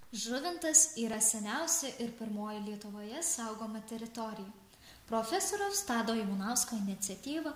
Žuvintas yra seniausia ir pirmoji Lietuvoje saugoma teritorija. Profesoriaus Tado Ivanausko iniciatyva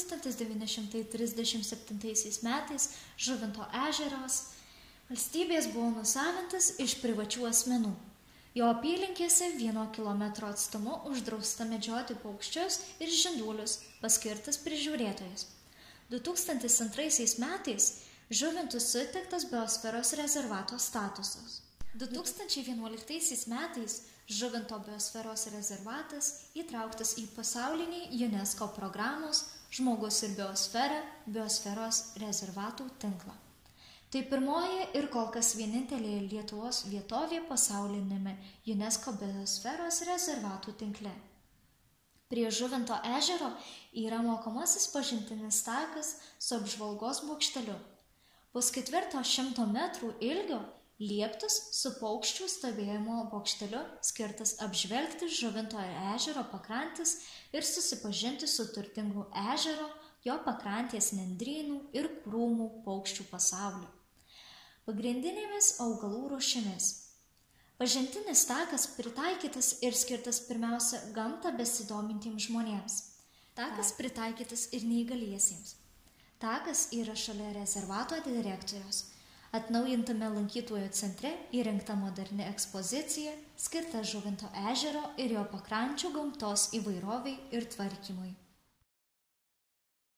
1937 metais Žuvinto ežeras valstybės buvo nusavintas iš privačių asmenų. Jo apylinkėse 1 kilometro atstumu uždrausta medžioti paukščius ir žinduolius, paskirtas prižiūrėtojas. 2002 metais Žuvintui suteiktas biosferos rezervato statusas. 2011 metais Žuvinto biosferos rezervatas įtrauktas į pasaulinį UNESCO programos Žmogus ir biosfera biosferos rezervatų tinklą. Tai pirmoji ir kol kas vienintelė Lietuvos vietovė pasauliniame UNESCO biosferos rezervatų tinkle. Prie Žuvinto ežero yra mokomasis pažintinis takas su apžvalgos bokšteliu. Pusketvirto 100 metrų ilgio lieptas su paukščių stebėjimo bokšteliu skirtas apžvelgti Žuvinto ežero pakrantes ir susipažinti su turtingu ežero, jo pakrantės nendrynų ir krūmų paukščių pasauliu. Pagrindinėmis augalų rūšimis. Pažintinis takas pritaikytas ir skirtas pirmiausia gamtą besidomintiems žmonėms. Takas pritaikytas ir neįgaliesiems. Takas yra šalia rezervato direkcijos. Atnaujintame lankytojų centre įrengta moderni ekspozicija, skirta Žuvinto ežero ir jo pakrančių gamtos įvairovei ir tvarkymui.